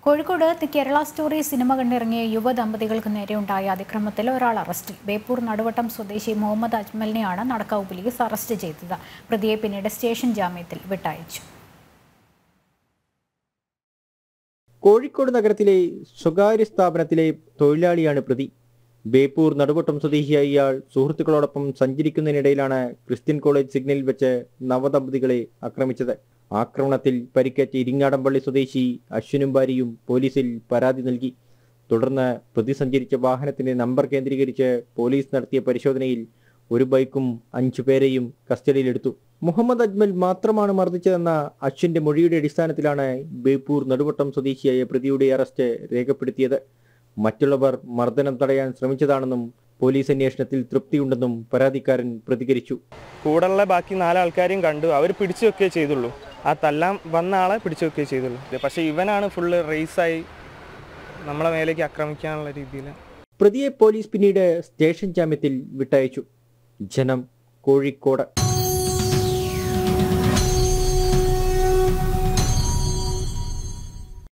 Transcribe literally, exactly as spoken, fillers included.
Kozhikode the Kerala story cinema കണ്ടിറങ്ങിയ യുവ ദമ്പതികൾക്ക് നേരെയുണ്ടായ അതിക്രമത്തിൽ ഒരാൾ അറസ്റ്റിൽ. ബേപ്പൂർ നടുവട്ടം സ്വദേശി മുഹമ്മദ് അജ്മലിനെയാണ് നടക്കാവ് പോലീസ് അറസ്റ്റ് ചെയ്തത്. പ്രതിയെ പിന്നീട് സ്റ്റേഷൻ ജാമ്യത്തിൽ വിട്ടയച്ചു. കോഴിക്കോട് നഗരത്തിലെ സ്വകാര്യ സ്ഥാപനത്തിലെ തൊഴിലാളിയാണ് പ്രതി. ബേപ്പൂർ നടുവട്ടം സ്വദേശിയായ ഇയാൾ സുഹൃത്തുക്കളോടൊപ്പം സഞ്ചരിക്കുന്നതിനിടയിലാണ് ക്രിസ്ത്യൻ കോളേജ് സിഗ്നലിൽ വെച്ച് നവദമ്പതികളെ ആക്രമിച്ചത്. ആക്രമണത്തിൽ പരിക്കേറ്റ ഇരിങ്ങാടംപള്ളി സ്വദേശി അശ്വിനും ഭാര്യയും പോലീസിൽ പരാതി നൽകി. തുടർന്ന് പ്രതി സഞ്ചരിച്ച വാഹനത്തിന്റെ നമ്പർ കേന്ദ്രീകരിച്ച് പോലീസ് നടത്തിയ പരിശോധനയിൽ ഒരു ബൈക്കും അഞ്ചു പേരെയും കസ്റ്റഡിയിലെടുത്തു. മുഹമ്മദ് അജ്മൽ മാത്രമാണ് മർദ്ദിച്ചതെന്ന അശ്വിന്റെ മൊഴിയുടെ അടിസ്ഥാനത്തിലാണ് ബേപ്പൂർ നടുവട്ടം സ്വദേശിയായ പ്രതിയുടെ അറസ്റ്റ് രേഖപ്പെടുത്തിയത്. മറ്റുള്ളവർ മർദ്ദനം തടയാൻ ശ്രമിച്ചതാണെന്നും പോലീസ് അന്വേഷണത്തിൽ തൃപ്തിയുണ്ടെന്നും പരാതിക്കാരൻ പ്രതികരിച്ചു. കൂടെയുള്ള ബാക്കി നാലാൾക്കാരെയും കണ്ടു, അവർ പിടിച്ചു വെക്കുകയേ ചെയ്തുള്ളൂ. ആ തല്ലാൻ വന്ന ആളെ പിടിച്ചു വെക്കുകയേ ചെയ്തുള്ളൂ. പക്ഷേ ഇവനാണ് ഫുള്ള് റേസായി നമ്മളെ മേലേക്ക് ആക്രമിക്കാനുള്ള രീതിയിൽ. പ്രതിയെ പോലീസ് പിന്നീട് സ്റ്റേഷൻ ജാമ്യത്തിൽ വിട്ടയച്ചു. ജനം, കോഴിക്കോട്.